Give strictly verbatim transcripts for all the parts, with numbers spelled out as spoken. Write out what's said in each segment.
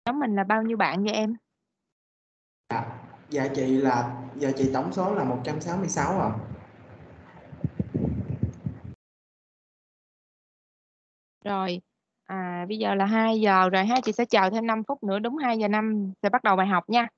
Nhóm mình là bao nhiêu bạn vậy em? À, dạ chị là dạ chị tổng số là một trăm sáu mươi sáu ạ. Rồi, à, bây giờ là hai giờ rồi ha, chị sẽ chờ thêm năm phút nữa, đúng hai giờ năm sẽ bắt đầu bài học nha.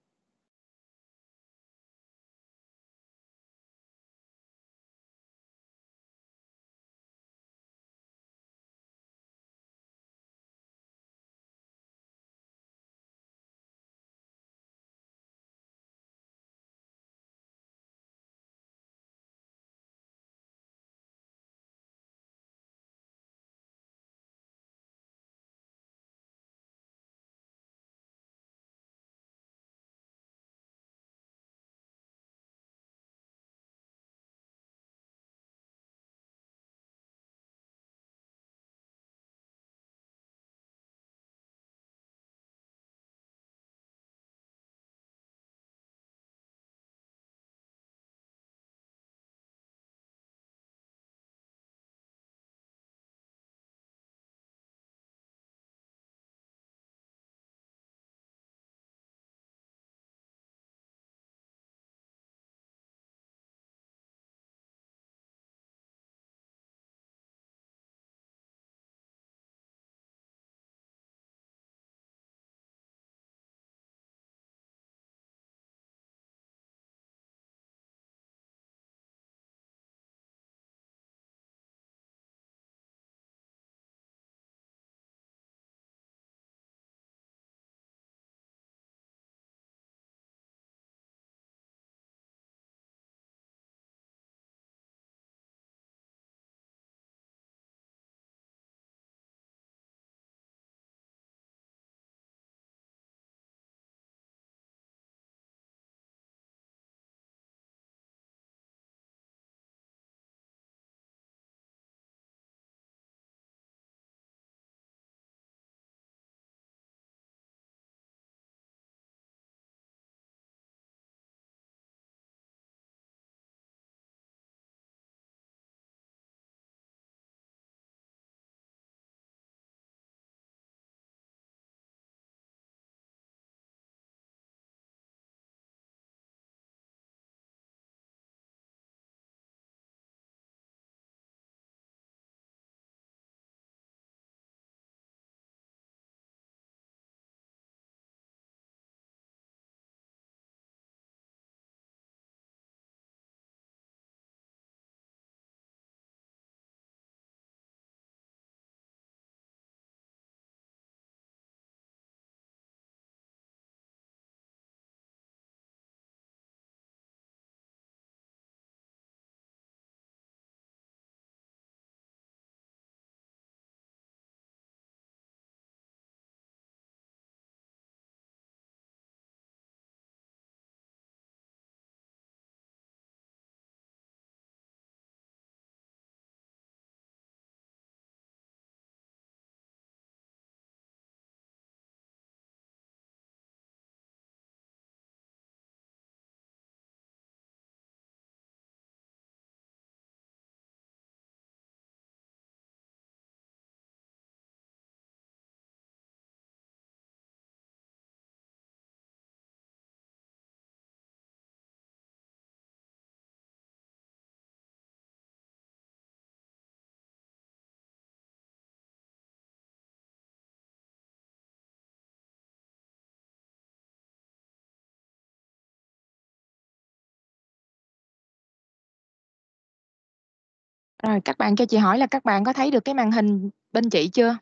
Rồi, các bạn cho chị hỏi là các bạn có thấy được cái màn hình bên chị chưa?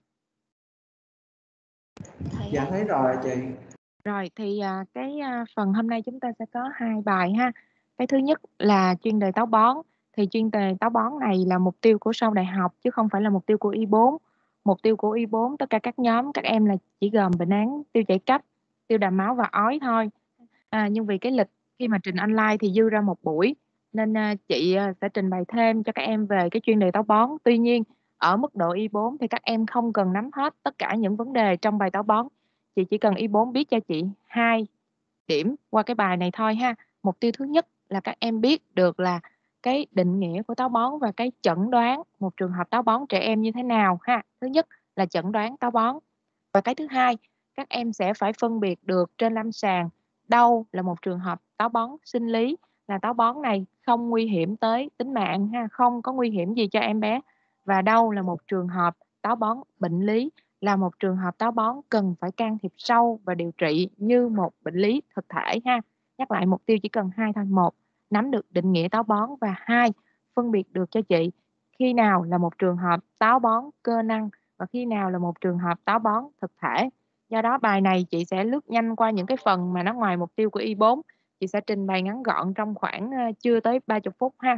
Dạ thấy rồi chị. Rồi thì à, cái à, phần hôm nay chúng ta sẽ có hai bài ha. Cái thứ nhất là chuyên đề táo bón. Thì chuyên đề táo bón này là mục tiêu của sau đại học chứ không phải là mục tiêu của y bốn. Mục tiêu của y bốn tất cả các nhóm các em là chỉ gồm bệnh án tiêu chảy cấp, tiêu đàm máu và ói thôi. À, nhưng vì cái lịch khi mà trình online thì dư ra một buổi nên à, chị à, sẽ trình bày thêm cho các em về cái chuyên đề táo bón. Tuy nhiên ở mức độ y bốn thì các em không cần nắm hết tất cả những vấn đề trong bài táo bón, chị chỉ cần y bốn biết cho chị hai điểm qua cái bài này thôi ha. Mục tiêu thứ nhất là các em biết được là cái định nghĩa của táo bón và cái chẩn đoán một trường hợp táo bón trẻ em như thế nào ha. Thứ nhất là chẩn đoán táo bón, và cái thứ hai các em sẽ phải phân biệt được trên lâm sàng đâu là một trường hợp táo bón sinh lý, là táo bón này không nguy hiểm tới tính mạng ha, không có nguy hiểm gì cho em bé, và đâu là một trường hợp táo bón bệnh lý, là một trường hợp táo bón cần phải can thiệp sâu và điều trị như một bệnh lý thực thể ha. Nhắc lại mục tiêu chỉ cần hai thôi: một, nắm được định nghĩa táo bón, và hai, phân biệt được cho chị khi nào là một trường hợp táo bón cơ năng và khi nào là một trường hợp táo bón thực thể. Do đó bài này chị sẽ lướt nhanh qua những cái phần mà nó ngoài mục tiêu của Y bốn. Chị sẽ trình bày ngắn gọn trong khoảng uh, chưa tới ba mươi phút ha.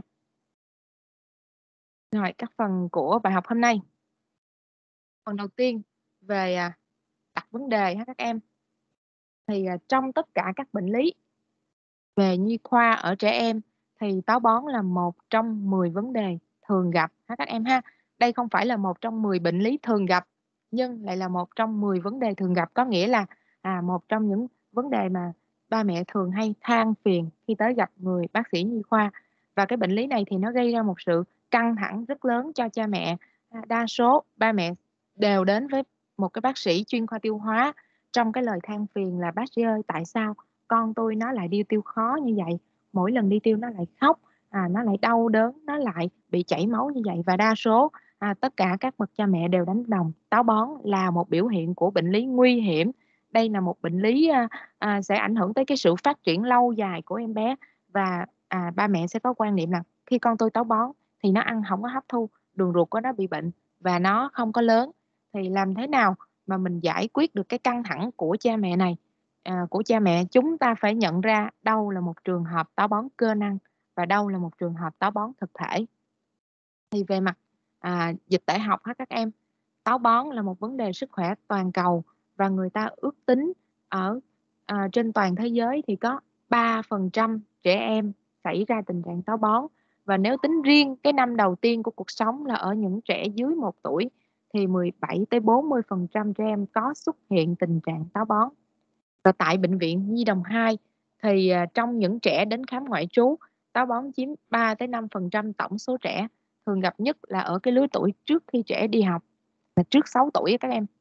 Rồi, các phần của bài học hôm nay. Phần đầu tiên về uh, đặt vấn đề ha các em. Thì uh, trong tất cả các bệnh lý về nhi khoa ở trẻ em thì táo bón là một trong mười vấn đề thường gặp ha các em ha. Đây không phải là một trong mười bệnh lý thường gặp, nhưng lại là một trong mười vấn đề thường gặp, có nghĩa là à, một trong những vấn đề mà ba mẹ thường hay than phiền khi tới gặp người bác sĩ nhi khoa. Và cái bệnh lý này thì nó gây ra một sự căng thẳng rất lớn cho cha mẹ. Đa số ba mẹ đều đến với một cái bác sĩ chuyên khoa tiêu hóa trong cái lời than phiền là: bác sĩ ơi, tại sao con tôi nó lại đi tiêu khó như vậy, mỗi lần đi tiêu nó lại khóc, à, nó lại đau đớn, nó lại bị chảy máu như vậy. Và đa số à, tất cả các bậc cha mẹ đều đánh đồng táo bón là một biểu hiện của bệnh lý nguy hiểm. Đây là một bệnh lý à, à, sẽ ảnh hưởng tới cái sự phát triển lâu dài của em bé. Và à, ba mẹ sẽ có quan niệm là khi con tôi táo bón thì nó ăn không có hấp thu, đường ruột của nó bị bệnh và nó không có lớn. Thì làm thế nào mà mình giải quyết được cái căng thẳng của cha mẹ này? À, của cha mẹ, chúng ta phải nhận ra đâu là một trường hợp táo bón cơ năng và đâu là một trường hợp táo bón thực thể. Thì về mặt à, dịch tễ học ha các em, táo bón là một vấn đề sức khỏe toàn cầu và người ta ước tính ở à, trên toàn thế giới thì có ba phần trăm trẻ em xảy ra tình trạng táo bón. Và nếu tính riêng cái năm đầu tiên của cuộc sống là ở những trẻ dưới một tuổi thì mười bảy tới bốn mươi phần trăm trẻ em có xuất hiện tình trạng táo bón. Và tại Bệnh viện Nhi đồng hai thì à, trong những trẻ đến khám ngoại trú, táo bón chiếm ba tới năm phần trăm tổng số trẻ, thường gặp nhất là ở cái lứa tuổi trước khi trẻ đi học, là trước sáu tuổi các em.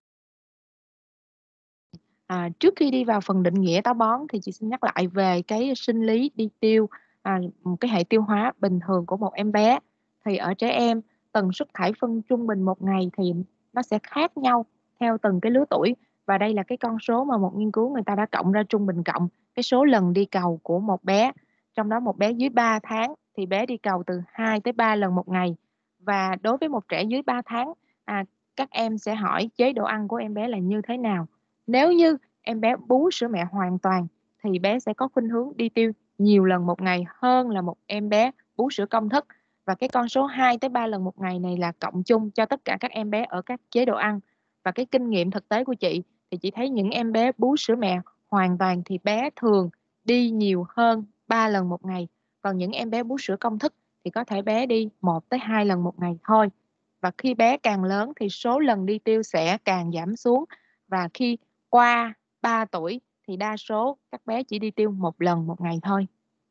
À, trước khi đi vào phần định nghĩa táo bón thì chị xin nhắc lại về cái sinh lý đi tiêu, à, một cái hệ tiêu hóa bình thường của một em bé. Thì ở trẻ em, tần suất thải phân trung bình một ngày thì nó sẽ khác nhau theo từng cái lứa tuổi. Và đây là cái con số mà một nghiên cứu người ta đã cộng ra trung bình cộng cái số lần đi cầu của một bé. Trong đó một bé dưới ba tháng thì bé đi cầu từ hai tới ba lần một ngày. Và đối với một trẻ dưới ba tháng, à, các em sẽ hỏi chế độ ăn của em bé là như thế nào. Nếu như em bé bú sữa mẹ hoàn toàn thì bé sẽ có khuynh hướng đi tiêu nhiều lần một ngày hơn là một em bé bú sữa công thức. Và cái con số hai tới ba lần một ngày này là cộng chung cho tất cả các em bé ở các chế độ ăn. Và cái kinh nghiệm thực tế của chị thì chị thấy những em bé bú sữa mẹ hoàn toàn thì bé thường đi nhiều hơn ba lần một ngày. Còn những em bé bú sữa công thức thì có thể bé đi một tới hai lần một ngày thôi. Và khi bé càng lớn thì số lần đi tiêu sẽ càng giảm xuống. Và khi qua ba tuổi thì đa số các bé chỉ đi tiêu một lần một ngày thôi.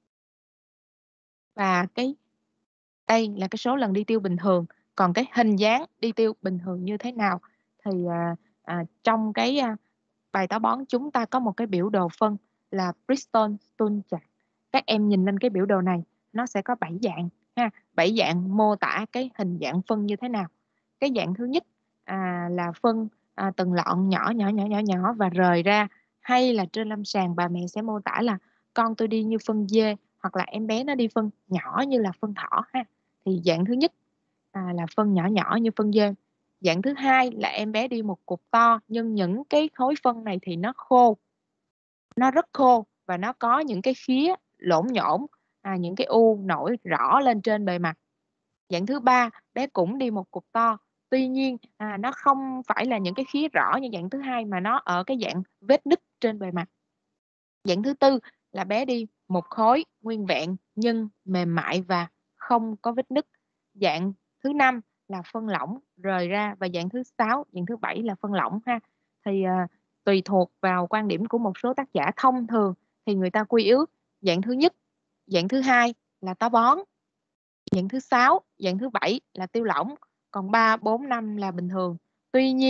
Và cái đây là cái số lần đi tiêu bình thường. Còn cái hình dáng đi tiêu bình thường như thế nào thì à, à, trong cái à, bài táo bón chúng ta có một cái biểu đồ phân là Bristol stool chart. Các em nhìn lên cái biểu đồ này, nó sẽ có bảy dạng ha, bảy dạng mô tả cái hình dạng phân như thế nào. Cái dạng thứ nhất à, là phân à, từng lọn nhỏ nhỏ nhỏ nhỏ nhỏ và rời ra, hay là trên lâm sàng bà mẹ sẽ mô tả là con tôi đi như phân dê, hoặc là em bé nó đi phân nhỏ như là phân thỏ ha. Thì dạng thứ nhất à, là phân nhỏ nhỏ như phân dê. Dạng thứ hai là em bé đi một cục to, nhưng những cái khối phân này thì nó khô, nó rất khô và nó có những cái khía lổn nhổn, à, những cái u nổi rõ lên trên bề mặt. Dạng thứ ba, bé cũng đi một cục to, tuy nhiên à, nó không phải là những cái khía rõ như dạng thứ hai mà nó ở cái dạng vết nứt trên bề mặt. Dạng thứ tư là bé đi một khối nguyên vẹn nhưng mềm mại và không có vết nứt. Dạng thứ năm là phân lỏng rời ra, và dạng thứ sáu, dạng thứ bảy là phân lỏng ha. Thì à, tùy thuộc vào quan điểm của một số tác giả, thông thường thì người ta quy ước dạng thứ nhất, dạng thứ hai là táo bón, dạng thứ sáu, dạng thứ bảy là tiêu lỏng, còn ba, bốn, năm là bình thường. Tuy nhiên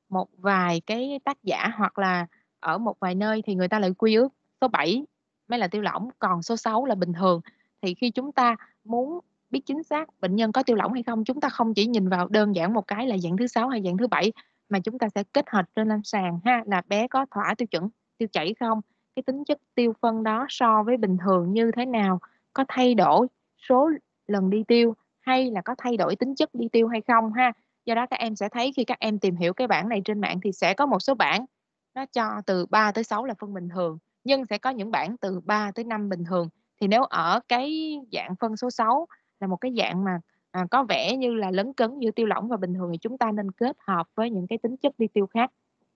một vài cái tác giả hoặc là ở một vài nơi thì người ta lại quy ước số bảy mới là tiêu lỏng, còn số sáu là bình thường. Thì khi chúng ta muốn biết chính xác bệnh nhân có tiêu lỏng hay không, chúng ta không chỉ nhìn vào đơn giản một cái là dạng thứ sáu hay dạng thứ bảy, mà chúng ta sẽ kết hợp trên lâm sàng ha, là bé có thỏa tiêu chuẩn tiêu chảy không, cái tính chất tiêu phân đó so với bình thường như thế nào, có thay đổi số lần đi tiêu hay là có thay đổi tính chất đi tiêu hay không ha. Do đó các em sẽ thấy khi các em tìm hiểu cái bảng này trên mạng thì sẽ có một số bảng nó cho từ ba tới sáu là phân bình thường, nhưng sẽ có những bảng từ ba tới năm bình thường. Thì nếu ở cái dạng phân số sáu là một cái dạng mà à, có vẻ như là lấn cấn giữa tiêu lỏng và bình thường, thì chúng ta nên kết hợp với những cái tính chất đi tiêu khác.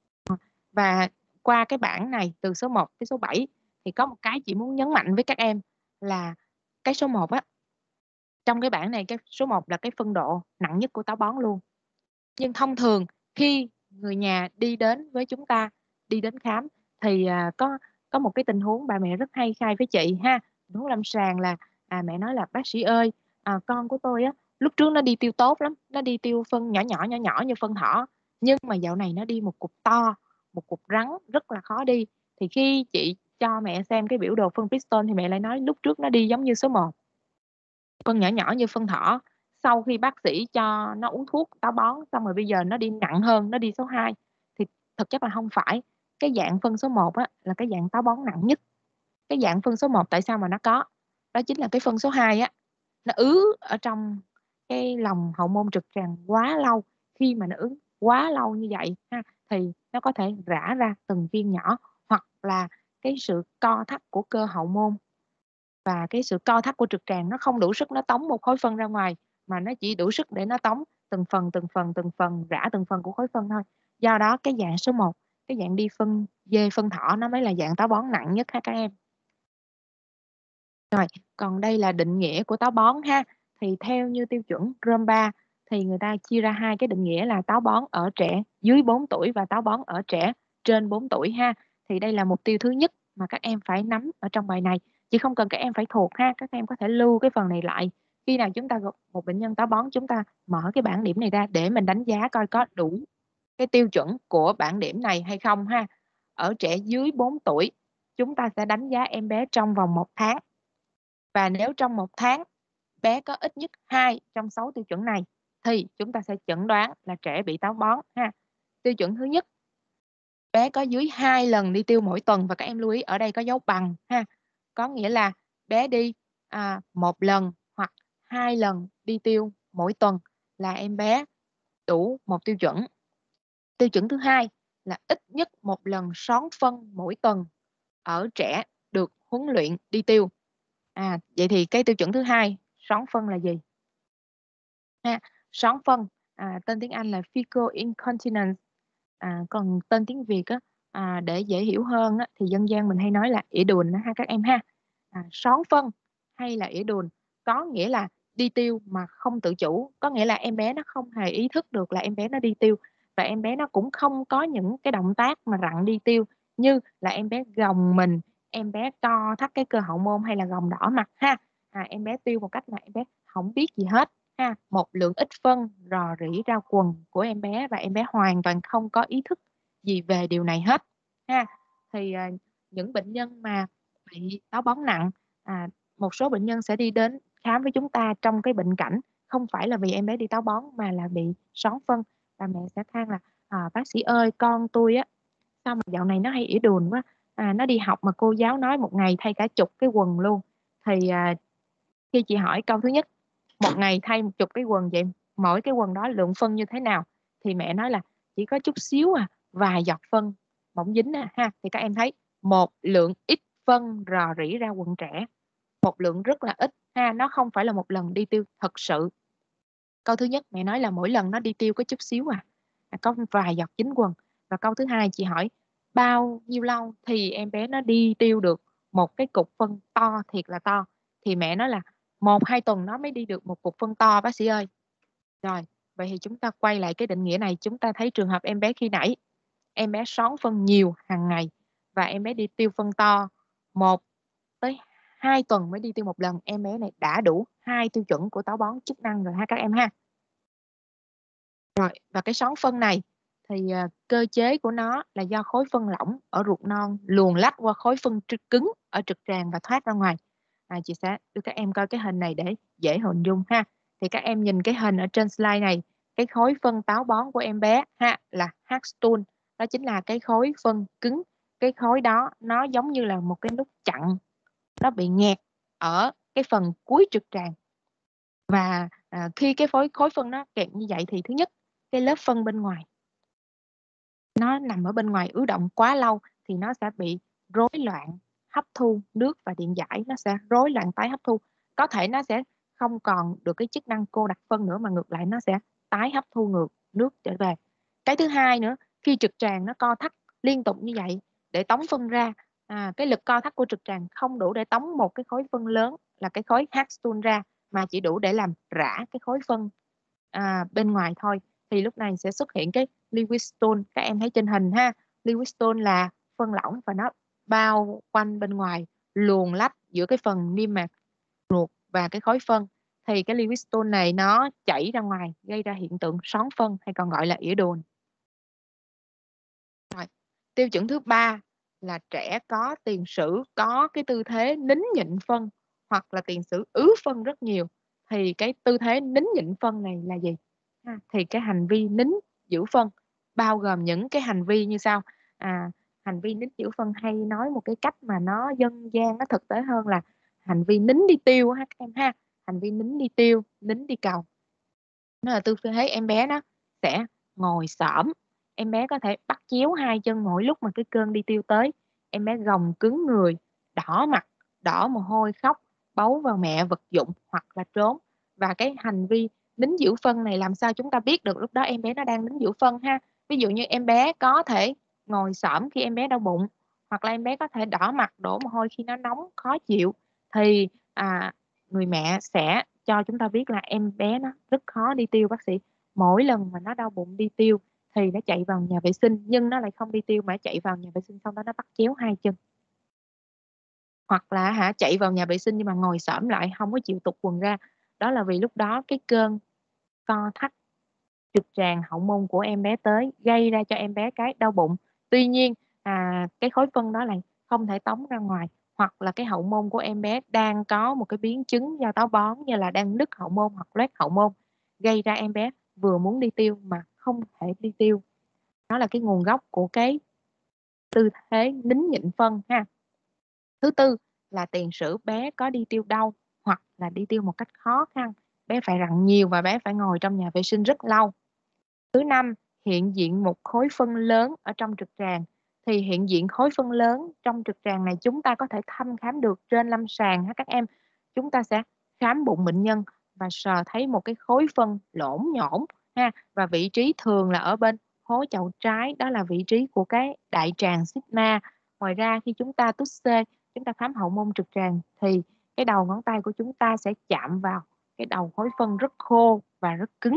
Và qua cái bảng này từ số một tới số bảy thì có một cái chị muốn nhấn mạnh với các em là cái số một á, trong cái bảng này cái số một là cái phân độ nặng nhất của táo bón luôn. Nhưng thông thường khi người nhà đi đến với chúng ta, đi đến khám thì à, có có một cái tình huống bà mẹ rất hay khai với chị ha. Tình huống lâm sàng là à, mẹ nói là bác sĩ ơi, à, con của tôi á lúc trước nó đi tiêu tốt lắm, nó đi tiêu phân nhỏ nhỏ nhỏ nhỏ như phân thỏ, nhưng mà dạo này nó đi một cục to, một cục rắn rất là khó đi. Thì khi chị cho mẹ xem cái biểu đồ phân piston thì mẹ lại nói lúc trước nó đi giống như số một, phân nhỏ nhỏ như phân thỏ. Sau khi bác sĩ cho nó uống thuốc táo bón xong rồi bây giờ nó đi nặng hơn, nó đi số hai. Thì thực chất là không phải. Cái dạng phân số một á, là cái dạng táo bón nặng nhất. Cái dạng phân số một tại sao mà nó có? Đó chính là cái phân số hai á, nó ứ ở trong cái lòng hậu môn trực tràng quá lâu. Khi mà nó ứ quá lâu như vậy ha, thì nó có thể rã ra từng viên nhỏ, hoặc là cái sự co thắt của cơ hậu môn và cái sự co thắt của trực tràng nó không đủ sức nó tống một khối phân ra ngoài, mà nó chỉ đủ sức để nó tống từng phần từng phần từng phần rã từng phần của khối phân thôi. Do đó cái dạng số một, cái dạng đi phân dê phân thỏ nó mới là dạng táo bón nặng nhất ha các em. Rồi, còn đây là định nghĩa của táo bón ha. Thì theo như tiêu chuẩn ROMBA thì người ta chia ra hai cái định nghĩa là táo bón ở trẻ dưới bốn tuổi và táo bón ở trẻ trên bốn tuổi ha. Thì đây là mục tiêu thứ nhất mà các em phải nắm ở trong bài này. Chỉ không cần các em phải thuộc ha, các em có thể lưu cái phần này lại. Khi nào chúng ta gặp một bệnh nhân táo bón, chúng ta mở cái bảng điểm này ra để mình đánh giá coi có đủ cái tiêu chuẩn của bảng điểm này hay không ha. Ở trẻ dưới bốn tuổi, chúng ta sẽ đánh giá em bé trong vòng một tháng. Và nếu trong một tháng bé có ít nhất hai trong sáu tiêu chuẩn này thì chúng ta sẽ chẩn đoán là trẻ bị táo bón ha. Tiêu chuẩn thứ nhất, bé có dưới hai lần đi tiêu mỗi tuần, và các em lưu ý ở đây có dấu bằng ha. Có nghĩa là bé đi à, một lần hoặc hai lần đi tiêu mỗi tuần là em bé đủ một tiêu chuẩn. Tiêu chuẩn thứ hai là ít nhất một lần són phân mỗi tuần ở trẻ được huấn luyện đi tiêu. À, vậy thì cái tiêu chuẩn thứ hai són phân là gì? Ha, són phân à, tên tiếng Anh là fecal incontinence, à, còn tên tiếng Việt á, à, để dễ hiểu hơn á, thì dân gian mình hay nói là ỉa đùn đó, ha các em ha. À, són phân hay là ỉa đùn có nghĩa là đi tiêu mà không tự chủ, có nghĩa là em bé nó không hề ý thức được là em bé nó đi tiêu, và em bé nó cũng không có những cái động tác mà rặn đi tiêu, như là em bé gồng mình, em bé co thắt cái cơ hậu môn hay là gồng đỏ mặt ha. À, em bé tiêu một cách mà em bé không biết gì hết ha, một lượng ít phân rò rỉ ra quần của em bé và em bé hoàn toàn không có ý thức gì về điều này hết ha. Thì à, những bệnh nhân mà bị táo bón nặng, à, một số bệnh nhân sẽ đi đến khám với chúng ta trong cái bệnh cảnh không phải là vì em bé đi táo bón mà là bị són phân, và mẹ sẽ than là à, bác sĩ ơi, con tôi á sao mà dạo này nó hay ỉa đùn quá, à, nó đi học mà cô giáo nói một ngày thay cả chục cái quần luôn. Thì à, khi chị hỏi câu thứ nhất, một ngày thay một chục cái quần, vậy mỗi cái quần đó lượng phân như thế nào, thì mẹ nói là chỉ có chút xíu à, vài giọt phân mỏng dính à, ha. Thì các em thấy một lượng ít phân rò rỉ ra quần trẻ, một lượng rất là ít ha, nó không phải là một lần đi tiêu thật sự. Câu thứ nhất mẹ nói là mỗi lần nó đi tiêu có chút xíu à, à có vài giọt dính quần. Và câu thứ hai chị hỏi bao nhiêu lâu thì em bé nó đi tiêu được một cái cục phân to thiệt là to, thì mẹ nói là một hai tuần nó mới đi được một cục phân to bác sĩ ơi. Rồi, vậy thì chúng ta quay lại cái định nghĩa này, chúng ta thấy trường hợp em bé khi nãy, em bé són phân nhiều hàng ngày và em bé đi tiêu phân to một tới hai tuần mới đi tiêu một lần, em bé này đã đủ hai tiêu chuẩn của táo bón chức năng rồi ha các em ha. Rồi, và cái són phân này thì, à, cơ chế của nó là do khối phân lỏng ở ruột non luồn lách qua khối phân tr cứng ở trực tràng và thoát ra ngoài. À, chị sẽ đưa các em coi cái hình này để dễ hình dung ha. Thì các em nhìn cái hình ở trên slide này, cái khối phân táo bón của em bé ha, là heart stool, đó chính là cái khối phân cứng. Cái khối đó nó giống như là một cái nút chặn, nó bị nghẹt ở cái phần cuối trực tràng. Và, à, khi cái phối khối phân nó kẹt như vậy thì thứ nhất, cái lớp phân bên ngoài nó nằm ở bên ngoài ứ đọng quá lâu thì nó sẽ bị rối loạn hấp thu nước và điện giải, nó sẽ rối loạn tái hấp thu. Có thể nó sẽ không còn được cái chức năng cô đặc phân nữa mà ngược lại nó sẽ tái hấp thu ngược nước trở về. Cái thứ hai nữa, khi trực tràng nó co thắt liên tục như vậy để tống phân ra, à, cái lực co thắt của trực tràng không đủ để tống một cái khối phân lớn là cái khối heart stool ra, mà chỉ đủ để làm rã cái khối phân, à, bên ngoài thôi. Thì lúc này sẽ xuất hiện cái Lewis stone, các em thấy trên hình ha. Lewis stone là phân lỏng và nó bao quanh bên ngoài, luồn lách giữa cái phần niêm mạc ruột và cái khối phân. Thì cái Lewis stone này nó chảy ra ngoài, gây ra hiện tượng són phân hay còn gọi là ỉa đồn. Rồi, tiêu chuẩn thứ ba là trẻ có tiền sử có cái tư thế nín nhịn phân hoặc là tiền sử ứ phân rất nhiều. Thì cái tư thế nín nhịn phân này là gì? Ha, thì cái hành vi nín giữ phân bao gồm những cái hành vi như sau. À, hành vi nín giữ phân hay nói một cái cách mà nó dân gian, nó thực tế hơn là hành vi nín đi tiêu ha các em ha. Hành vi nín đi tiêu, nín đi cầu. Nó là tư thế em bé nó sẽ ngồi xổm, em bé có thể bắt chéo hai chân mỗi lúc mà cái cơn đi tiêu tới. Em bé gồng cứng người, đỏ mặt, đỏ mồ hôi, khóc, bấu vào mẹ vật dụng hoặc là trốn. Và cái hành vi nín giữ phân này làm sao chúng ta biết được lúc đó em bé nó đang nín giữ phân ha? Ví dụ như em bé có thể ngồi xổm khi em bé đau bụng, hoặc là em bé có thể đỏ mặt, đổ mồ hôi khi nó nóng, khó chịu, thì à, người mẹ sẽ cho chúng ta biết là em bé nó rất khó đi tiêu bác sĩ. Mỗi lần mà nó đau bụng đi tiêu thì nó chạy vào nhà vệ sinh, nhưng nó lại không đi tiêu mà chạy vào nhà vệ sinh xong đó nó bắt chéo hai chân. Hoặc là hả chạy vào nhà vệ sinh nhưng mà ngồi xổm lại không có chịu tụt quần ra. Đó là vì lúc đó cái cơn co thắt trực tràng hậu môn của em bé tới, gây ra cho em bé cái đau bụng. Tuy nhiên à, cái khối phân đó là không thể tống ra ngoài, hoặc là cái hậu môn của em bé đang có một cái biến chứng do táo bón như là đang nứt hậu môn hoặc loét hậu môn, gây ra em bé vừa muốn đi tiêu mà không thể đi tiêu. Đó là cái nguồn gốc của cái tư thế nín nhịn phân ha. Thứ tư là tiền sử bé có đi tiêu đau hoặc là đi tiêu một cách khó khăn, bé phải rặn nhiều và bé phải ngồi trong nhà vệ sinh rất lâu. Thứ năm, hiện diện một khối phân lớn ở trong trực tràng. Thì hiện diện khối phân lớn trong trực tràng này chúng ta có thể thăm khám được trên lâm sàng ha các em. Chúng ta sẽ khám bụng bệnh nhân và sờ thấy một cái khối phân lổn nhổn ha, và vị trí thường là ở bên hố chậu trái, đó là vị trí của cái đại tràng sigma. Ngoài ra khi chúng ta tút C, chúng ta khám hậu môn trực tràng thì cái đầu ngón tay của chúng ta sẽ chạm vào cái đầu khối phân rất khô và rất cứng.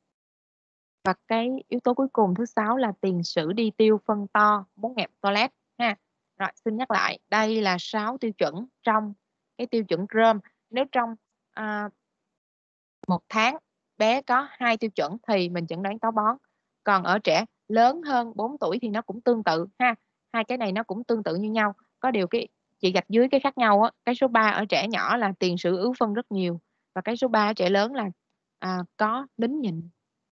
Và cái yếu tố cuối cùng thứ sáu là tiền sử đi tiêu phân to, muốn nghẹp toilet ha. Rồi, xin nhắc lại, đây là sáu tiêu chuẩn trong cái tiêu chuẩn rơm. Nếu trong à, một tháng bé có hai tiêu chuẩn thì mình chẩn đoán táo bón. Còn ở trẻ lớn hơn bốn tuổi thì nó cũng tương tự ha. Hai cái này nó cũng tương tự như nhau. Có điều cái chị gạch dưới cái khác nhau á, cái số ba ở trẻ nhỏ là tiền sử ứ phân rất nhiều, và cái số ba ở trẻ lớn là à, có nín nhịn.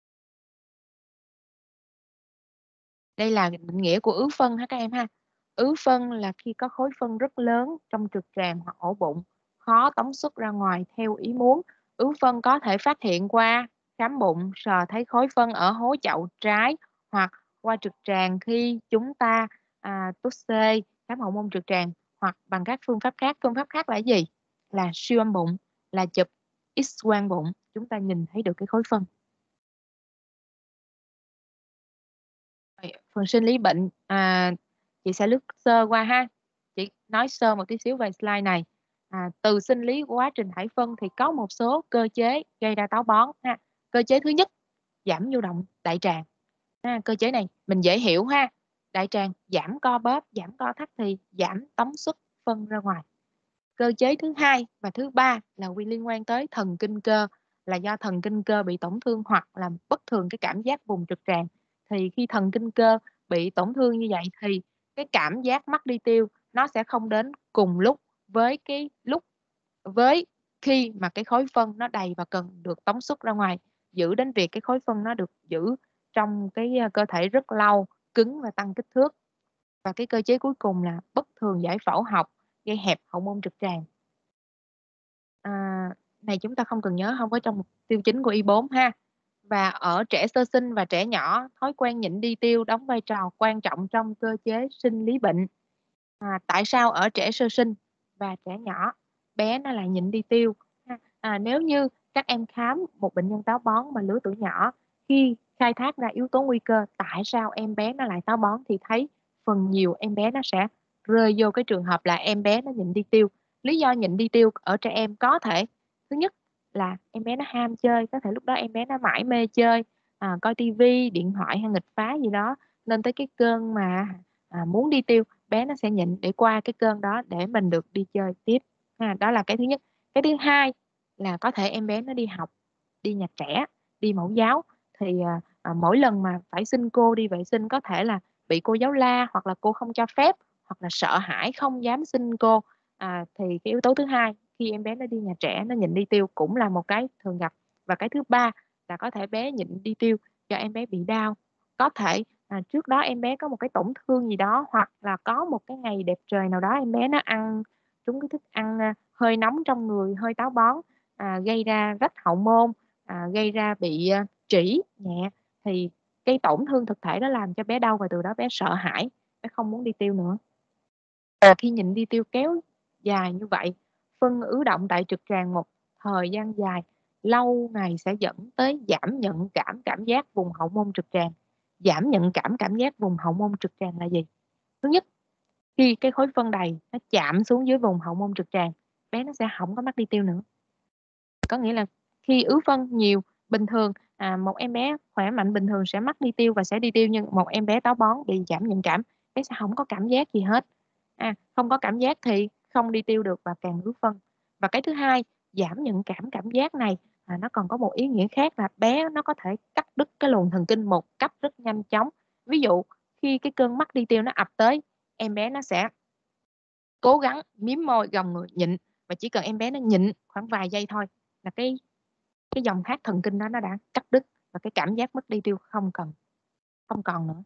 Đây là định nghĩa của ứ phân ha các em ha. Ứ phân là khi có khối phân rất lớn trong trực tràng hoặc ổ bụng, khó tống xuất ra ngoài theo ý muốn. Ứ phân có thể phát hiện qua khám bụng, sờ thấy khối phân ở hố chậu trái, hoặc qua trực tràng khi chúng ta à, tút C, khám hậu môn trực tràng, hoặc bằng các phương pháp khác. Phương pháp khác là gì? Là siêu âm bụng, là chụp X-quang bụng, chúng ta nhìn thấy được cái khối phân. Phần sinh lý bệnh à, chị sẽ lướt sơ qua ha. Chị nói sơ một tí xíu về slide này. À, từ sinh lý của quá trình thải phân thì có một số cơ chế gây ra táo bón ha. Cơ chế thứ nhất, giảm nhu động đại tràng. À, cơ chế này mình dễ hiểu ha. Đại tràng giảm co bóp, giảm co thắt thì giảm tống xuất phân ra ngoài. Cơ chế thứ hai và thứ ba là liên quan tới thần kinh cơ, là do thần kinh cơ bị tổn thương hoặc làm bất thường cái cảm giác vùng trực tràng Thì khi thần kinh cơ bị tổn thương như vậy thì cái cảm giác mất đi tiêu nó sẽ không đến cùng lúc với cái lúc với khi mà cái khối phân nó đầy và cần được tống xuất ra ngoài, giữ đến việc cái khối phân nó được giữ trong cái, a, cơ thể rất lâu, cứng và tăng kích thước. Và cái cơ chế cuối cùng là bất thường giải phẫu học, gây hẹp hậu môn trực tràng. À, này chúng ta không cần nhớ, hông có trong mục tiêu chính của Y bốn ha. Và ở trẻ sơ sinh và trẻ nhỏ, thói quen nhịn đi tiêu đóng vai trò quan trọng trong cơ chế sinh lý bệnh. À, tại sao ở trẻ sơ sinh và trẻ nhỏ bé nó lại nhịn đi tiêu ha? À, nếu như các em khám một bệnh nhân táo bón mà lứa tuổi nhỏ, khi khai thác ra yếu tố nguy cơ tại sao em bé nó lại táo bón thì thấy phần nhiều em bé nó sẽ rơi vô cái trường hợp là em bé nó nhịn đi tiêu. Lý do nhịn đi tiêu ở trẻ em có thể thứ nhất là em bé nó ham chơi, có thể lúc đó em bé nó mải mê chơi, à, coi ti vi, điện thoại hay nghịch phá gì đó, nên tới cái cơn mà, à, muốn đi tiêu, bé nó sẽ nhịn để qua cái cơn đó để mình được đi chơi tiếp, ha. Đó là cái thứ nhất. Cái thứ hai là có thể em bé nó đi học, đi nhà trẻ, đi mẫu giáo thì, à, à, mỗi lần mà phải xin cô đi vệ sinh có thể là bị cô giáo la hoặc là cô không cho phép, hoặc là sợ hãi không dám xin cô. À, thì cái yếu tố thứ hai khi em bé nó đi nhà trẻ nó nhịn đi tiêu cũng là một cái thường gặp. Và cái thứ ba là có thể bé nhịn đi tiêu do em bé bị đau. Có thể, à, trước đó em bé có một cái tổn thương gì đó, hoặc là có một cái ngày đẹp trời nào đó em bé nó ăn trúng cái thức ăn, a, hơi nóng trong người, hơi táo bón, à, gây ra rách hậu môn, à, gây ra bị, a, trĩ nhẹ, thì cái tổn thương thực thể đó làm cho bé đau và từ đó bé sợ hãi, bé không muốn đi tiêu nữa. Và khi nhịn đi tiêu kéo dài như vậy, phân ứ đọng tại trực tràng một thời gian dài, lâu ngày sẽ dẫn tới giảm nhận cảm cảm giác vùng hậu môn trực tràng. Giảm nhận cảm cảm giác vùng hậu môn trực tràng là gì? Thứ nhất, khi cái khối phân đầy nó chạm xuống dưới vùng hậu môn trực tràng, bé nó sẽ hổng có mắc đi tiêu nữa. Có nghĩa là khi ứ phân nhiều, bình thường, à, một em bé khỏe mạnh bình thường sẽ mắc đi tiêu và sẽ đi tiêu, nhưng một em bé táo bón bị giảm nhận cảm, bé sẽ hổng có cảm giác gì hết. À, không có cảm giác thì không đi tiêu được và càng ứ phân. Và cái thứ hai, giảm nhận cảm cảm giác này, à, nó còn có một ý nghĩa khác là bé nó có thể cắt đứt cái luồng thần kinh một cách rất nhanh chóng. Ví dụ khi cái cơn mắc đi tiêu nó ập tới, em bé nó sẽ cố gắng mím môi, gồng người, nhịn, và chỉ cần em bé nó nhịn khoảng vài giây thôi là cái cái dòng thác thần kinh đó nó đã cắt đứt và cái cảm giác mất đi tiêu không cần không còn nữa.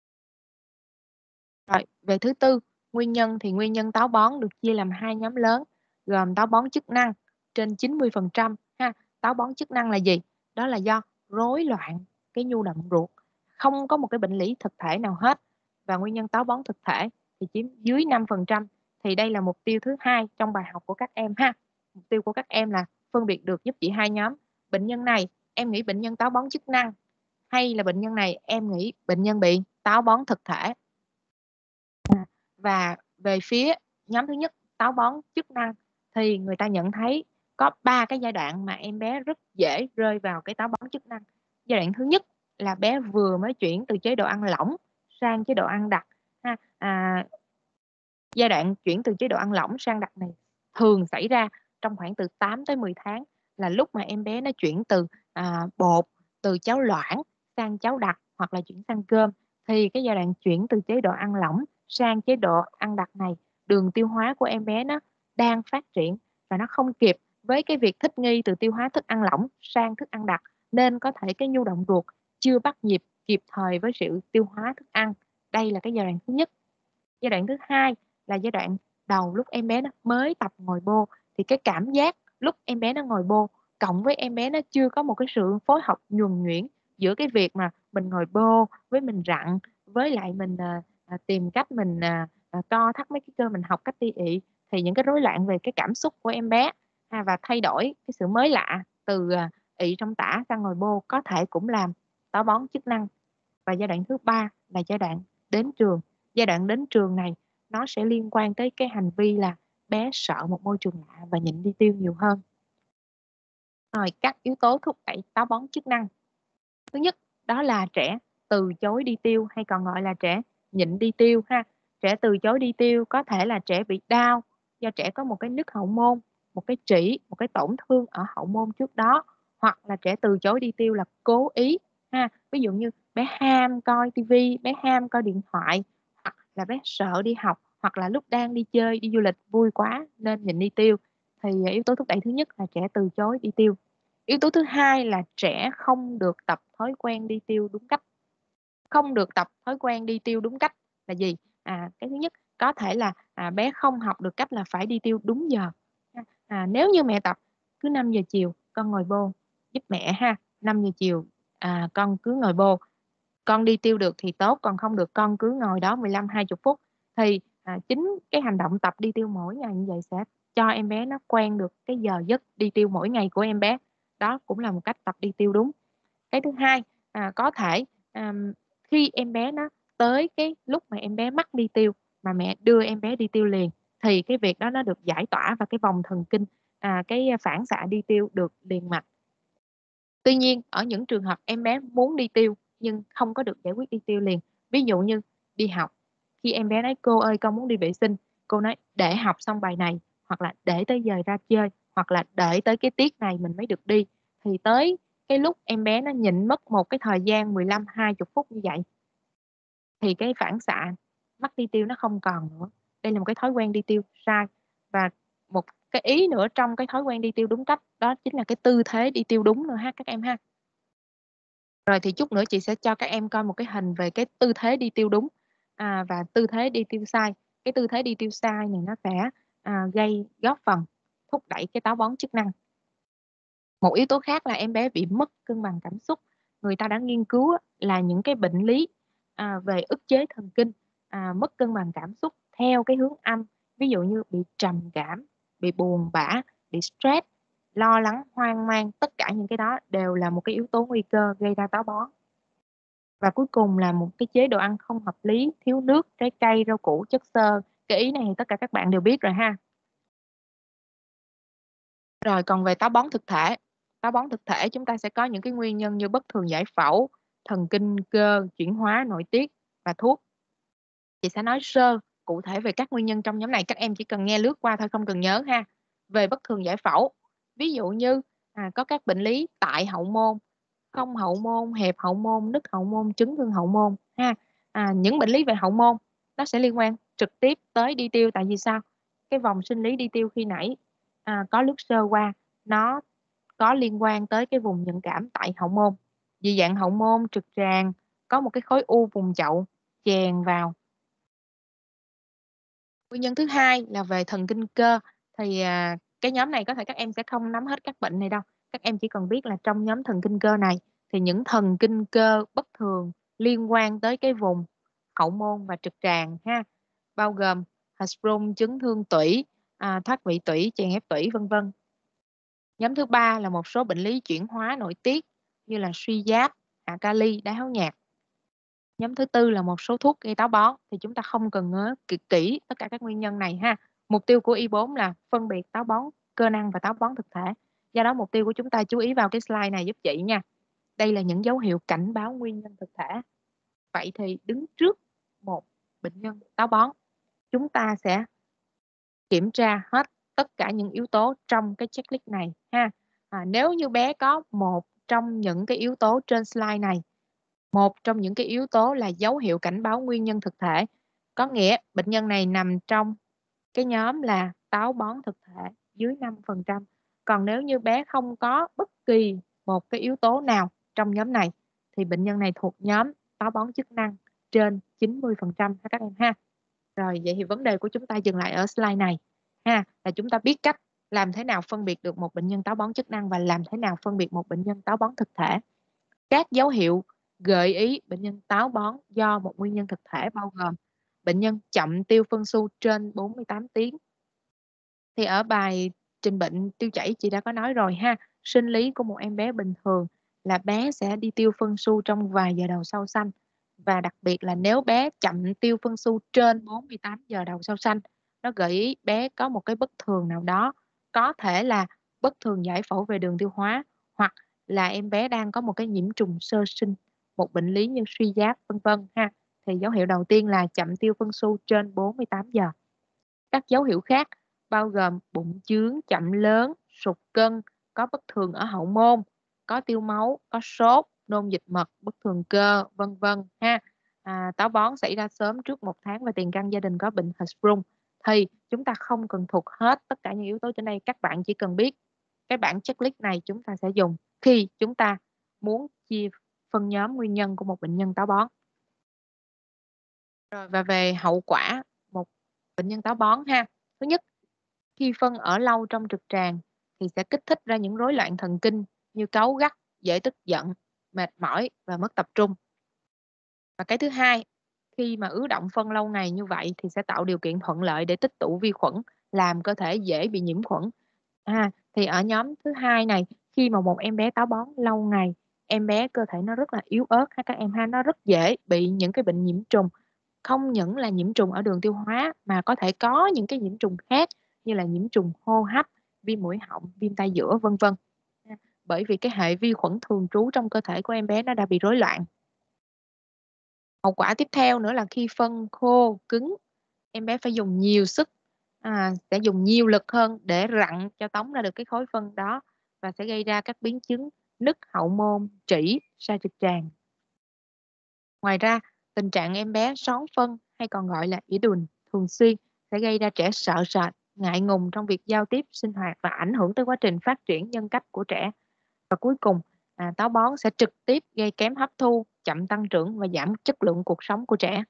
Rồi, về thứ tư, nguyên nhân thì nguyên nhân táo bón được chia làm hai nhóm lớn, gồm táo bón chức năng trên chín mươi phần trăm ha. Táo bón chức năng là gì? Đó là do rối loạn cái nhu động ruột, không có một cái bệnh lý thực thể nào hết. Và nguyên nhân táo bón thực thể thì chiếm dưới năm phần trăm. Thì đây là mục tiêu thứ hai trong bài học của các em ha. Mục tiêu của các em là phân biệt được giúp chị hai nhóm. Bệnh nhân này, em nghĩ bệnh nhân táo bón chức năng, hay là bệnh nhân này em nghĩ bệnh nhân bị táo bón thực thể? À, và về phía nhóm thứ nhất, táo bón chức năng, thì người ta nhận thấy có ba cái giai đoạn mà em bé rất dễ rơi vào cái táo bón chức năng. Giai đoạn thứ nhất là bé vừa mới chuyển từ chế độ ăn lỏng sang chế độ ăn đặc ha. À, giai đoạn chuyển từ chế độ ăn lỏng sang đặc này thường xảy ra trong khoảng từ tám tới mười tháng, là lúc mà em bé nó chuyển từ, à, bột, từ cháo loãng sang cháo đặc hoặc là chuyển sang cơm. Thì cái giai đoạn chuyển từ chế độ ăn lỏng sang chế độ ăn đặc này, đường tiêu hóa của em bé nó đang phát triển và nó không kịp với cái việc thích nghi từ tiêu hóa thức ăn lỏng sang thức ăn đặc, nên có thể cái nhu động ruột chưa bắt nhịp kịp thời với sự tiêu hóa thức ăn. Đây là cái giai đoạn thứ nhất. Giai đoạn thứ hai là giai đoạn đầu lúc em bé nó mới tập ngồi bô, thì cái cảm giác lúc em bé nó ngồi bô, cộng với em bé nó chưa có một cái sự phối hợp nhuần nhuyễn giữa cái việc mà mình ngồi bô với mình rặn, với lại mình, à, à, tìm cách mình, à, à, co thắt mấy cái cơ mình học cách ti ị, thì những cái rối loạn về cái cảm xúc của em bé, ha, và thay đổi cái sự mới lạ từ, à, ị trong tã sang ngồi bô có thể cũng làm táo bón chức năng. Và giai đoạn thứ ba là giai đoạn đến trường. Giai đoạn đến trường này nó sẽ liên quan tới cái hành vi là bé sợ một môi trường lạ và nhịn đi tiêu nhiều hơn. Rồi, các yếu tố thúc đẩy táo bón chức năng. Thứ nhất đó là trẻ từ chối đi tiêu hay còn gọi là trẻ nhịn đi tiêu ha. Trẻ từ chối đi tiêu có thể là trẻ bị đau do trẻ có một cái nức hậu môn, một cái trĩ, một cái tổn thương ở hậu môn trước đó, hoặc là trẻ từ chối đi tiêu là cố ý ha. Ví dụ như bé ham coi ti vi, bé ham coi điện thoại, hoặc là bé sợ đi học, hoặc là lúc đang đi chơi, đi du lịch vui quá nên nhịn đi tiêu, thì, à, yếu tố thúc đẩy thứ nhất là trẻ từ chối đi tiêu. Yếu tố thứ hai là trẻ không được tập thói quen đi tiêu đúng cách. Không được tập thói quen đi tiêu đúng cách là gì? À, cái thứ nhất có thể là, à, bé không học được cách là phải đi tiêu đúng giờ. Ha, à, nếu như mẹ tập cứ năm giờ chiều con ngồi vô giúp mẹ ha, năm giờ chiều, à, con cứ ngồi vô, con đi tiêu được thì tốt, còn không được con cứ ngồi đó mười lăm hai chục phút. Thì, à, chính cái hành động tập đi tiêu mỗi ngày như vậy sẽ cho em bé nó quen được cái giờ giấc đi tiêu mỗi ngày của em bé. Đó cũng là một cách tập đi tiêu đúng. Cái thứ hai, à, có thể, ờm, khi em bé nó tới cái lúc mà em bé mắc đi tiêu, mà mẹ đưa em bé đi tiêu liền, thì cái việc đó nó được giải tỏa và cái vòng thần kinh, à, cái phản xạ đi tiêu được liền mạch. Tuy nhiên, ở những trường hợp em bé muốn đi tiêu nhưng không có được giải quyết đi tiêu liền, ví dụ như đi học, khi em bé nói: "Cô ơi, con muốn đi vệ sinh." Cô nói: "Để học xong bài này, hoặc là để tới giờ ra chơi, hoặc là để tới cái tiết này mình mới được đi." Thì tới cái lúc em bé nó nhịn mất một cái thời gian mười lăm hai chục phút như vậy thì cái phản xạ mắc đi tiêu nó không còn nữa. Đây là một cái thói quen đi tiêu sai. Và một cái ý nữa trong cái thói quen đi tiêu đúng cách đó chính là cái tư thế đi tiêu đúng nữa ha, các em ha. Rồi thì chút nữa chị sẽ cho các em coi một cái hình về cái tư thế đi tiêu đúng, à, và tư thế đi tiêu sai. Cái tư thế đi tiêu sai này nó sẽ, à, gây góp phần thúc đẩy cái táo bón chức năng. Một yếu tố khác là em bé bị mất cân bằng cảm xúc. Người ta đã nghiên cứu á là những cái bệnh lý, à, về ức chế thần kinh, à, mất cân bằng cảm xúc theo cái hướng âm, ví dụ như bị trầm cảm, bị buồn bã, bị stress, lo lắng, hoang mang, tất cả những cái đó đều là một cái yếu tố nguy cơ gây ra táo bón. Và cuối cùng là một cái chế độ ăn không hợp lý, thiếu nước, trái cây, rau củ, chất xơ. Cái ý này thì tất cả các bạn đều biết rồi ha. Rồi còn về táo bón thực thể, táo bón thực thể chúng ta sẽ có những cái nguyên nhân như bất thường giải phẫu, thần kinh cơ, chuyển hóa nội tiết và thuốc. Chị sẽ nói sơ cụ thể về các nguyên nhân trong nhóm này, các em chỉ cần nghe lướt qua thôi không cần nhớ ha. Về bất thường giải phẫu, ví dụ như, à, có các bệnh lý tại hậu môn, không hậu môn, hẹp hậu môn, nứt hậu môn, chấn thương hậu môn ha. À, những bệnh lý về hậu môn nó sẽ liên quan trực tiếp tới đi tiêu, tại vì sao? Cái vòng sinh lý đi tiêu khi nãy, à, có lướt sơ qua, nó có liên quan tới cái vùng nhận cảm tại hậu môn. Dị dạng hậu môn, trực tràng, có một cái khối u vùng chậu chèn vào. Nguyên nhân thứ hai là về thần kinh cơ, thì, à, cái nhóm này có thể các em sẽ không nắm hết các bệnh này đâu, các em chỉ cần biết là trong nhóm thần kinh cơ này thì những thần kinh cơ bất thường liên quan tới cái vùng hậu môn và trực tràng ha, bao gồm Hirschsprung, chấn thương tủy, à, thoát vị tủy, chèn ép tủy, vân vân. Nhóm thứ ba là một số bệnh lý chuyển hóa nội tiết như là suy giáp, hạ kali, đái tháo nhạt. Nhóm thứ tư là một số thuốc gây táo bón, thì chúng ta không cần nhớ kỹ kỹ tất cả các nguyên nhân này ha. Mục tiêu của y bốn là phân biệt táo bón cơ năng và táo bón thực thể. Do đó mục tiêu của chúng ta chú ý vào cái slide này giúp chị nha. Đây là những dấu hiệu cảnh báo nguyên nhân thực thể. Vậy thì đứng trước một bệnh nhân táo bón, chúng ta sẽ kiểm tra hết tất cả những yếu tố trong cái checklist này ha. À, nếu như bé có một trong những cái yếu tố trên slide này, một trong những cái yếu tố là dấu hiệu cảnh báo nguyên nhân thực thể, có nghĩa bệnh nhân này nằm trong cái nhóm là táo bón thực thể dưới năm phần trăm. Còn nếu như bé không có bất kỳ một cái yếu tố nào trong nhóm này thì bệnh nhân này thuộc nhóm táo bón chức năng trên chín mươi phần trăm ha các em ha. Rồi, vậy thì vấn đề của chúng ta dừng lại ở slide này ha, là chúng ta biết cách làm thế nào phân biệt được một bệnh nhân táo bón chức năng và làm thế nào phân biệt một bệnh nhân táo bón thực thể. Các dấu hiệu gợi ý bệnh nhân táo bón do một nguyên nhân thực thể bao gồm bệnh nhân chậm tiêu phân xu trên bốn mươi tám tiếng. Thì ở bài trình bệnh tiêu chảy chị đã có nói rồi ha, sinh lý của một em bé bình thường là bé sẽ đi tiêu phân xu trong vài giờ đầu sau sanh. Và đặc biệt là nếu bé chậm tiêu phân xu trên bốn mươi tám giờ đầu sau sanh, nó gợi ý bé có một cái bất thường nào đó, có thể là bất thường giải phẫu về đường tiêu hóa, hoặc là em bé đang có một cái nhiễm trùng sơ sinh, một bệnh lý như suy giáp, vân vân ha. Thì dấu hiệu đầu tiên là chậm tiêu phân xu trên bốn mươi tám giờ. Các dấu hiệu khác bao gồm bụng chướng, chậm lớn, sụt cân, có bất thường ở hậu môn, có tiêu máu, có sốt, nôn dịch mật, bất thường cơ, vân vân ha. À, táo bón xảy ra sớm trước một tháng và tiền căn gia đình có bệnh Hirschsprung thì chúng ta không cần thuộc hết tất cả những yếu tố trên đây, các bạn chỉ cần biết cái bảng checklist này chúng ta sẽ dùng khi chúng ta muốn chia phân nhóm nguyên nhân của một bệnh nhân táo bón. Rồi và về hậu quả một bệnh nhân táo bón ha. Thứ nhất, khi phân ở lâu trong trực tràng thì sẽ kích thích ra những rối loạn thần kinh như cáu gắt, dễ tức giận, mệt mỏi và mất tập trung. Và cái thứ hai, khi mà ứ đọng phân lâu ngày như vậy thì sẽ tạo điều kiện thuận lợi để tích tụ vi khuẩn, làm cơ thể dễ bị nhiễm khuẩn. À, thì ở nhóm thứ hai này, khi mà một em bé táo bón lâu ngày, em bé cơ thể nó rất là yếu ớt ha các em ha, nó rất dễ bị những cái bệnh nhiễm trùng. Không những là nhiễm trùng ở đường tiêu hóa mà có thể có những cái nhiễm trùng khác như là nhiễm trùng hô hấp, viêm mũi họng, viêm tai giữa vân vân. Bởi vì cái hệ vi khuẩn thường trú trong cơ thể của em bé nó đã bị rối loạn. Hậu quả tiếp theo nữa là khi phân khô, cứng, em bé phải dùng nhiều sức, à, sẽ dùng nhiều lực hơn để rặn cho tống ra được cái khối phân đó và sẽ gây ra các biến chứng nứt hậu môn, trĩ, sa trực tràng. Ngoài ra, tình trạng em bé són phân hay còn gọi là ỉa đùn thường xuyên sẽ gây ra trẻ sợ sệt, ngại ngùng trong việc giao tiếp, sinh hoạt và ảnh hưởng tới quá trình phát triển nhân cách của trẻ. Và cuối cùng, à, táo bón sẽ trực tiếp gây kém hấp thu, chậm tăng trưởng và giảm chất lượng cuộc sống của trẻ.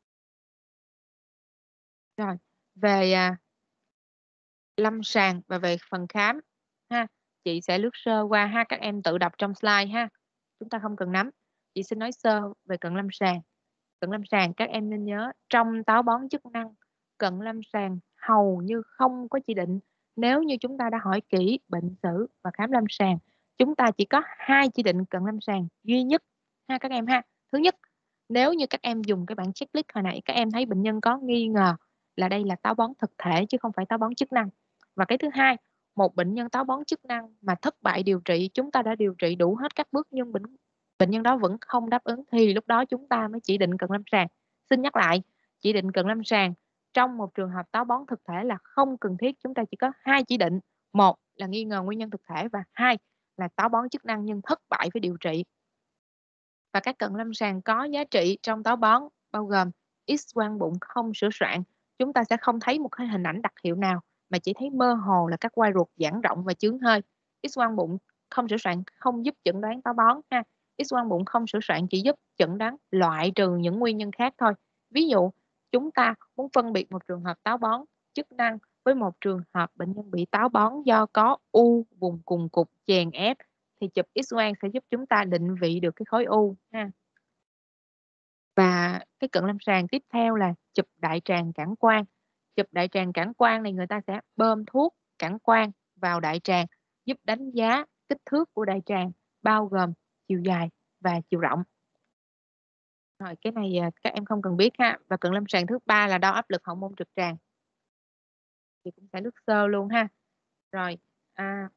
Rồi, về à, lâm sàng và về phần khám ha, chị sẽ lướt sơ qua ha, các em tự đọc trong slide ha. Chúng ta không cần nắm. Chị xin nói sơ về cận lâm sàng. Cận lâm sàng các em nên nhớ trong táo bón chức năng, cận lâm sàng hầu như không có chỉ định. Nếu như chúng ta đã hỏi kỹ bệnh sử và khám lâm sàng, chúng ta chỉ có hai chỉ định cận lâm sàng duy nhất ha các em ha. Thứ nhất, nếu như các em dùng cái bảng checklist hồi nãy, các em thấy bệnh nhân có nghi ngờ là đây là táo bón thực thể chứ không phải táo bón chức năng. Và cái thứ hai, một bệnh nhân táo bón chức năng mà thất bại điều trị, chúng ta đã điều trị đủ hết các bước nhưng bệnh bệnh nhân đó vẫn không đáp ứng thì lúc đó chúng ta mới chỉ định cận lâm sàng. Xin nhắc lại, chỉ định cận lâm sàng trong một trường hợp táo bón thực thể là không cần thiết, chúng ta chỉ có hai chỉ định, một là nghi ngờ nguyên nhân thực thể và hai là táo bón chức năng nhưng thất bại với điều trị. Và các cận lâm sàng có giá trị trong táo bón bao gồm X-quang bụng không sửa soạn, chúng ta sẽ không thấy một cái hình ảnh đặc hiệu nào mà chỉ thấy mơ hồ là các quai ruột giãn rộng và chướng hơi. X-quang bụng không sửa soạn không giúp chẩn đoán táo bón ha. X-quang bụng không sửa soạn chỉ giúp chẩn đoán loại trừ những nguyên nhân khác thôi. Ví dụ, chúng ta muốn phân biệt một trường hợp táo bón chức năng với một trường hợp bệnh nhân bị táo bón do có u vùng cùng cục chèn ép thì chụp X-quang sẽ giúp chúng ta định vị được cái khối u ha. Và cái cận lâm sàng tiếp theo là chụp đại tràng cản quang. Chụp đại tràng cản quang này người ta sẽ bơm thuốc cản quang vào đại tràng giúp đánh giá kích thước của đại tràng bao gồm chiều dài và chiều rộng. Rồi cái này các em không cần biết ha. Và cận lâm sàng thứ ba là đo áp lực hậu môn trực tràng. Thì cũng sẽ lướt sơ luôn ha. Rồi à,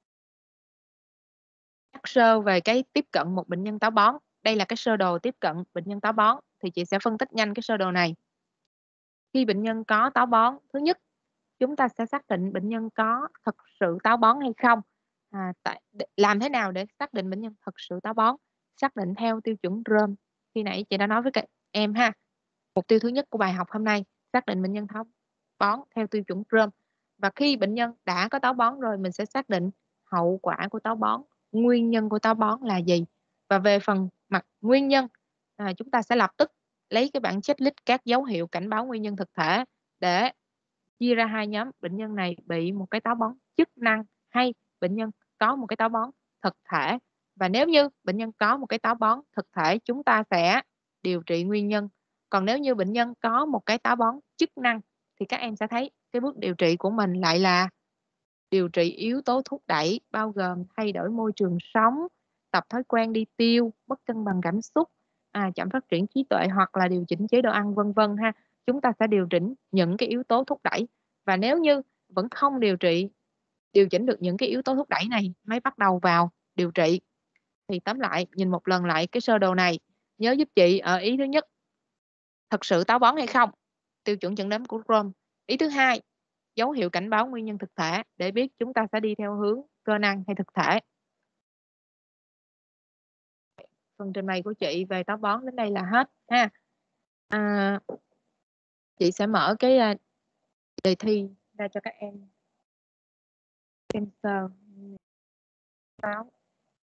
nhắc sơ về cái tiếp cận một bệnh nhân táo bón. Đây là cái sơ đồ tiếp cận bệnh nhân táo bón thì chị sẽ phân tích nhanh cái sơ đồ này. Khi bệnh nhân có táo bón, thứ nhất chúng ta sẽ xác định bệnh nhân có thực sự táo bón hay không. À, tại, làm thế nào để xác định bệnh nhân thực sự táo bón? Xác định theo tiêu chuẩn rôm. Khi nãy chị đã nói với các em ha. Mục tiêu thứ nhất của bài học hôm nay, xác định bệnh nhân táo bón theo tiêu chuẩn rôm. Và khi bệnh nhân đã có táo bón rồi, mình sẽ xác định hậu quả của táo bón, nguyên nhân của táo bón là gì. Và về phần mặt nguyên nhân, à, chúng ta sẽ lập tức lấy cái bảng checklist các dấu hiệu cảnh báo nguyên nhân thực thể để chia ra hai nhóm. Bệnh nhân này bị một cái táo bón chức năng hay bệnh nhân có một cái táo bón thực thể. Và nếu như bệnh nhân có một cái táo bón thực thể, chúng ta sẽ điều trị nguyên nhân. Còn nếu như bệnh nhân có một cái táo bón chức năng thì các em sẽ thấy cái bước điều trị của mình lại là điều trị yếu tố thúc đẩy bao gồm thay đổi môi trường sống, tập thói quen đi tiêu, mất cân bằng cảm xúc, à, chậm phát triển trí tuệ hoặc là điều chỉnh chế độ ăn vân vân ha. Chúng ta sẽ điều chỉnh những cái yếu tố thúc đẩy. Và nếu như vẫn không điều trị, điều chỉnh được những cái yếu tố thúc đẩy này mới bắt đầu vào điều trị. Thì tóm lại, nhìn một lần lại cái sơ đồ này, nhớ giúp chị ở ý thứ nhất, thật sự táo bón hay không, tiêu chuẩn chẩn đoán của rôm. Ý thứ hai, dấu hiệu cảnh báo nguyên nhân thực thể để biết chúng ta sẽ đi theo hướng cơ năng hay thực thể. phần trình bày của chị về táo bón đến đây là hết ha. À, chị sẽ mở cái uh, đề thi ra cho các em xem sơ táo.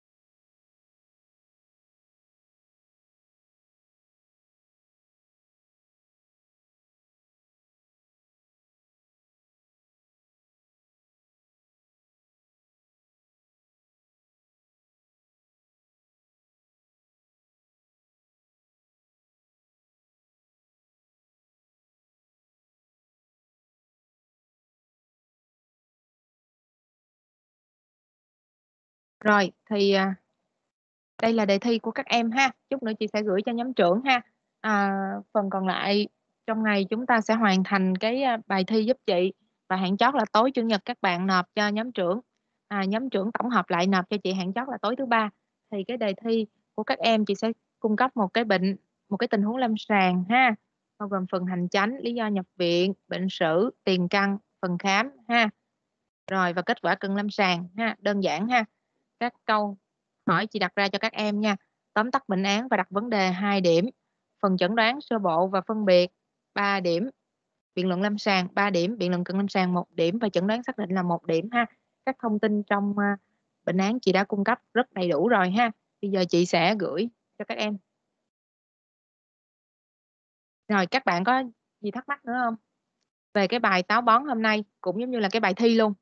Rồi thì à, đây là đề thi của các em ha. Chút nữa chị sẽ gửi cho nhóm trưởng ha. À, phần còn lại trong ngày chúng ta sẽ hoàn thành cái à, bài thi giúp chị, và hạn chót là tối chủ nhật các bạn nộp cho nhóm trưởng. À, nhóm trưởng tổng hợp lại nộp cho chị hạn chót là tối thứ ba. Thì cái đề thi của các em chị sẽ cung cấp một cái bệnh, một cái tình huống lâm sàng ha, bao gồm phần hành chánh, lý do nhập viện, bệnh sử, tiền căn, phần khám ha. Rồi và kết quả cận lâm sàng ha, đơn giản ha. Các câu hỏi chị đặt ra cho các em nha. Tóm tắt bệnh án và đặt vấn đề hai điểm. Phần chẩn đoán sơ bộ và phân biệt ba điểm. Biện luận lâm sàng ba điểm, biện luận cận lâm sàng một điểm và chẩn đoán xác định là một điểm ha. Các thông tin trong uh, bệnh án chị đã cung cấp rất đầy đủ rồi ha. Bây giờ chị sẽ gửi cho các em. Rồi các bạn có gì thắc mắc nữa không? Về cái bài táo bón hôm nay cũng giống như là cái bài thi luôn.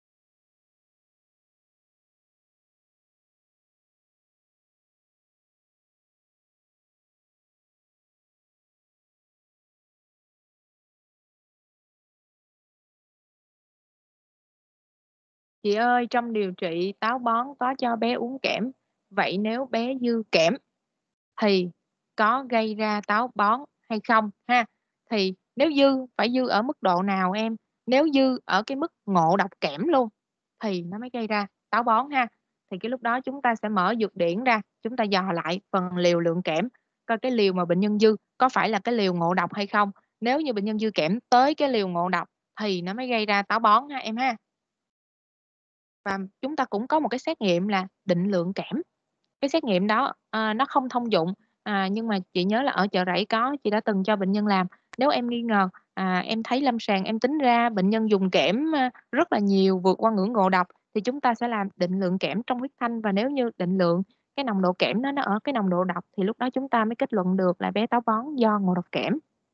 Chị ơi, trong điều trị táo bón có cho bé uống kẽm. Vậy nếu bé dư kẽm thì có gây ra táo bón hay không ha? Thì nếu dư phải dư ở mức độ nào em? Nếu dư ở cái mức ngộ độc kẽm luôn thì nó mới gây ra táo bón ha. Thì cái lúc đó chúng ta sẽ mở dược điển ra, chúng ta dò lại phần liều lượng kẽm, coi cái liều mà bệnh nhân dư có phải là cái liều ngộ độc hay không. Nếu như bệnh nhân dư kẽm tới cái liều ngộ độc thì nó mới gây ra táo bón ha em ha. Và chúng ta cũng có một cái xét nghiệm là định lượng kẽm. Cái xét nghiệm đó à, nó không thông dụng, à, nhưng mà chị nhớ là ở Chợ Rẫy có, chị đã từng cho bệnh nhân làm. Nếu em nghi ngờ, à, em thấy lâm sàng em tính ra bệnh nhân dùng kẽm à, rất là nhiều, vượt qua ngưỡng ngộ độc, thì chúng ta sẽ làm định lượng kẽm trong huyết thanh, và nếu như định lượng cái nồng độ kẽm đó nó ở cái nồng độ độc thì lúc đó chúng ta mới kết luận được là bé táo bón do ngộ độc kẽm.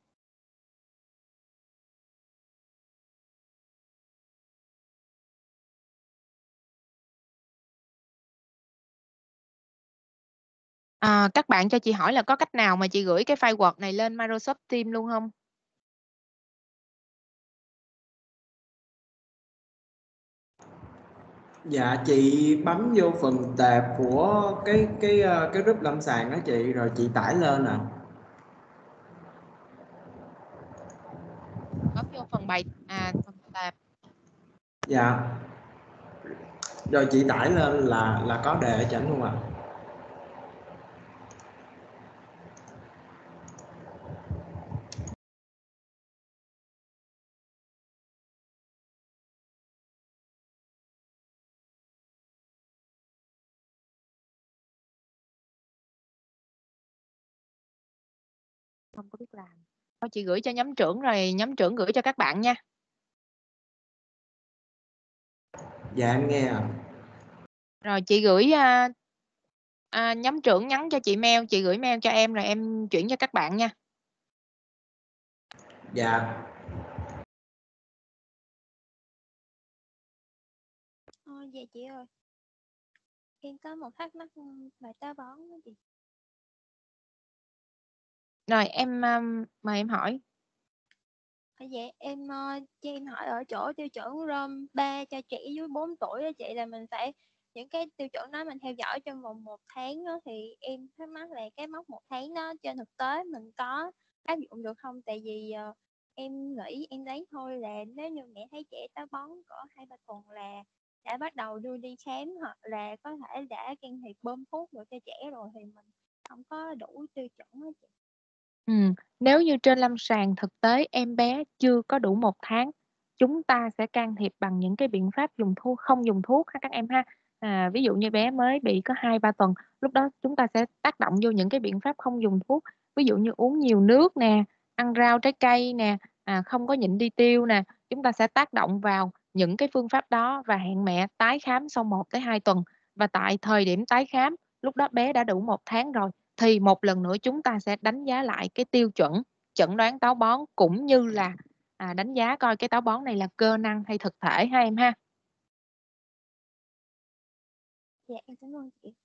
À, các bạn cho chị hỏi là có cách nào mà chị gửi cái file Word này lên Microsoft Teams luôn không? Dạ chị bấm vô phần tệp của cái cái ờ, cái group lâm sàng đó chị, rồi chị tải lên à. Bấm vô phần bài à phần tab. Dạ. Rồi chị tải lên là là có đề ở trển luôn à. Không có biết làm. Thôi chị gửi cho nhóm trưởng rồi nhóm trưởng gửi cho các bạn nha. Dạ em nghe à. Rồi chị gửi à, à, nhóm trưởng nhắn cho chị mail, chị gửi mail cho em rồi em chuyển cho các bạn nha. Dạ. Ờ, dạ chị ơi, em có một thắc mắc bài táo bón đó chị. Rồi em um, mời em hỏi. À, dạ em uh, cho em hỏi ở chỗ tiêu chuẩn ROM ba cho trẻ dưới bốn tuổi đó chị, là mình phải những cái tiêu chuẩn đó mình theo dõi trong vòng một tháng đó, thì em thắc mắc là cái mốc một tháng đó trên thực tế mình có áp dụng được không? Tại vì uh, em nghĩ em lấy thôi là nếu như mẹ thấy trẻ táo bón cỡ hai ba tuần là đã bắt đầu đưa đi khám, hoặc là có thể đã can thiệp bơm thuốc được cho trẻ rồi, thì mình không có đủ tiêu chuẩn đó chị. Ừ. Nếu như trên lâm sàng thực tế em bé chưa có đủ một tháng, chúng ta sẽ can thiệp bằng những cái biện pháp dùng thuốc, không dùng thuốc ha các em ha. À, ví dụ như bé mới bị có hai ba tuần, lúc đó chúng ta sẽ tác động vô những cái biện pháp không dùng thuốc, ví dụ như uống nhiều nước nè, ăn rau trái cây nè, à, không có nhịn đi tiêu nè, chúng ta sẽ tác động vào những cái phương pháp đó và hẹn mẹ tái khám sau một tới hai tuần. Và tại thời điểm tái khám, lúc đó bé đã đủ một tháng rồi, thì một lần nữa chúng ta sẽ đánh giá lại cái tiêu chuẩn chẩn đoán táo bón cũng như là, à, đánh giá coi cái táo bón này là cơ năng hay thực thể ha em ha. Dạ em cảm ơn chị.